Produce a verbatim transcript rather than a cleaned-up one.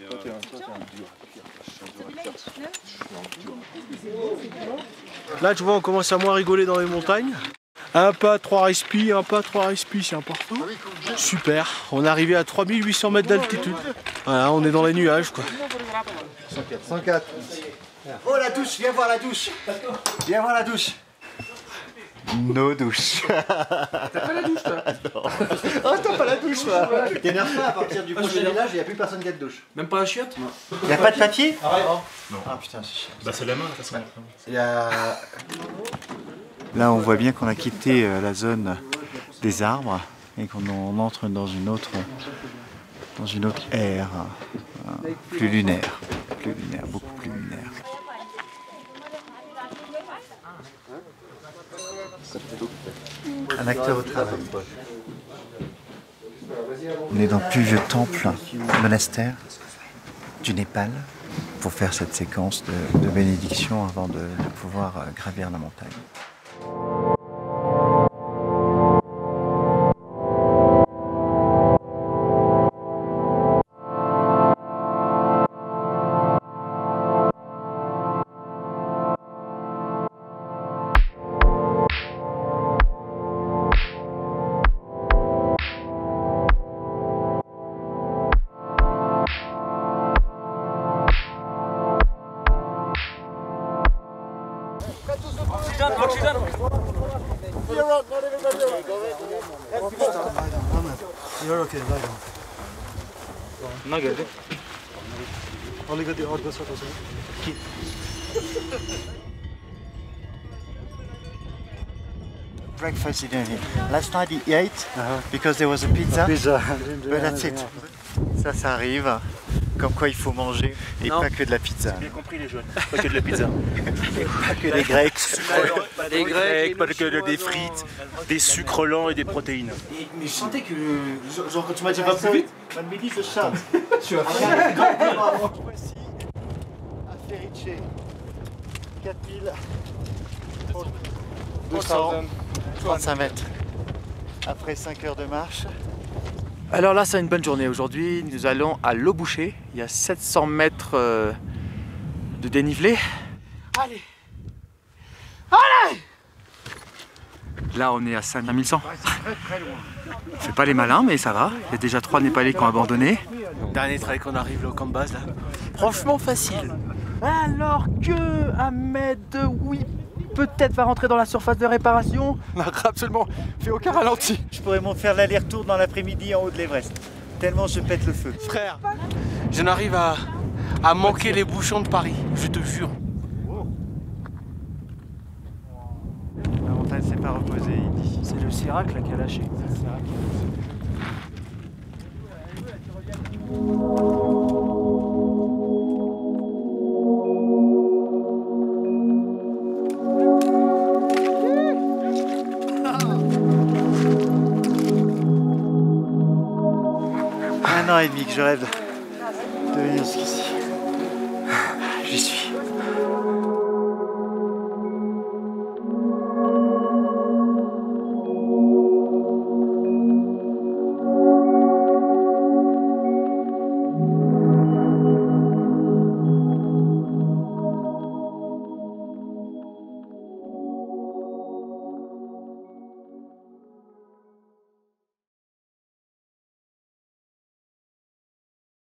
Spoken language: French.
Toi, t'es un, toi, t'es un dur à cuire. Là, tu vois, on commence à moins rigoler dans les montagnes. Un pas, trois respi, un pas, trois respi, c'est important. Super, on est arrivé à trois mille huit cents mètres d'altitude. Voilà, on est dans les nuages, quoi. cent quatre. cent quatre. Oh la douche, viens voir la douche. Viens voir la douche. Nos douches. T'as pas la douche toi? Non. Oh t'as pas la douche toi. T'énerve pas, à partir du prochain village, il n'y a plus personne qui a de douche. Même pas la chiotte? Non. Il n'y a pas de papier? Ah ouais. Non. Ah putain c'est chiant. Bah c'est la main de toute façon. Il y a... Là, on voit bien qu'on a quitté la zone des arbres et qu'on entre dans une autre, dans une autre ère, plus lunaire, plus lunaire, beaucoup plus lunaire. Un acteur au travail. On est dans le plus vieux temple, monastère du Népal, pour faire cette séquence de, de bénédiction avant de, de pouvoir gravir la montagne. Oxygen, oxygen. You're okay, lie down. Ne geldi? Only got the hard bus also. Breakfast dinner here. Last night he ate uh-huh. because there was a pizza, Pizza. but that's it. Ça, ça arrive. Comme quoi il faut manger et non. Pas que de la pizza. Bien compris les jeunes, pas que de la pizza. Pas que des grecs. Pas des grecs, pas que des frites, des sucres lents et des protéines. Et, mais je sentais que, genre quand tu m'as dit pas plus vite, Bonne midi ce chat. Tu as fait voici à Ferice, quatre mille deux cent trente-cinq mètres. Après cinq heures de marche. Alors là, c'est une bonne journée. Aujourd'hui, nous allons à l'eau bouchée. Il y a sept cents mètres euh, de dénivelé. Allez, allez. Là, on est à cinq mille cent. On fait pas les malins, mais ça va. Il y a déjà trois Népalais qui ont abandonné. dernier trail qu'on arrive là au camp de base là. Franchement facile. Alors que Ahmed, oui, peut-être va rentrer dans la surface de réparation. On n'a absolument fait aucun ralenti. Je pourrais m'en faire l'aller-retour dans l'après-midi en haut de l'Everest. Tellement je pète le feu. Frère, j'en arrive à, à manquer les bouchons de Paris, je te jure. La montagne s'est pas reposée, il dit. C'est le Sirac là qui a lâché. Un an et demi que je rêve de venir jusqu'ici. J'y suis.